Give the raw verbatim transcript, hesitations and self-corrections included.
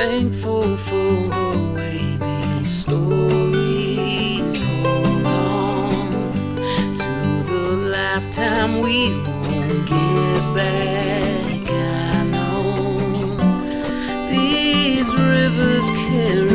thankful for the way these stories hold on to the lifetime we won't get back. I know these rivers carry